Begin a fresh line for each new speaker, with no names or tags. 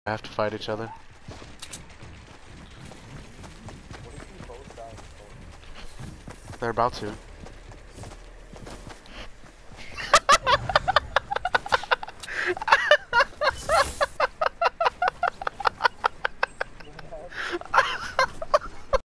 have to fight each other. They're about to.